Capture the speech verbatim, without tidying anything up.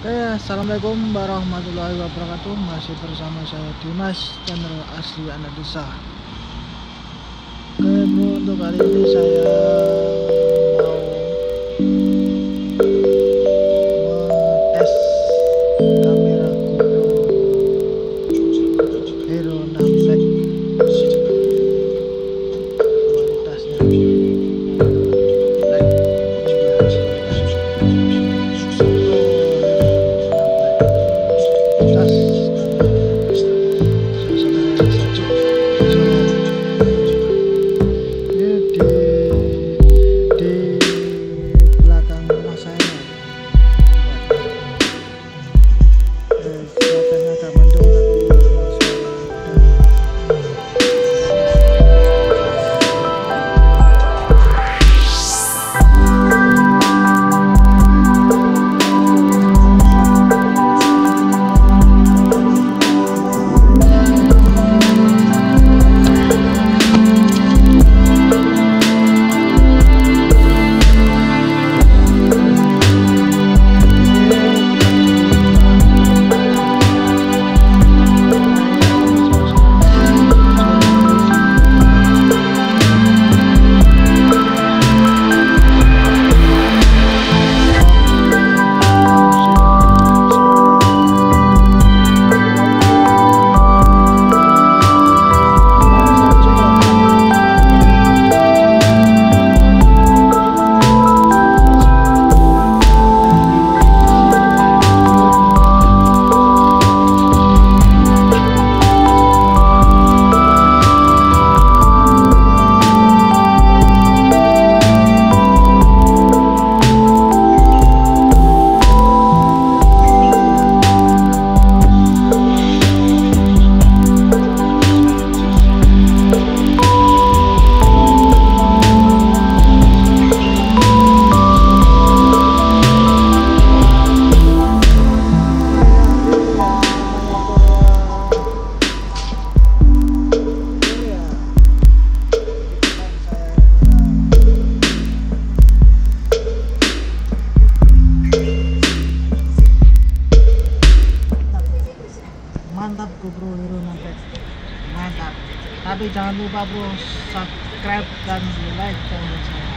Oke, assalamualaikum warahmatullahi wabarakatuh. Masih bersama saya Dimas, channel asli anak desa. Oke bro, untuk kali ini saya mau tes kamera GoPro Hero enam Black. Kualitasnya Black mantap GoPro Hero enam Black, mantap. Tapi jangan lupa bro, subscribe dan like channel saya.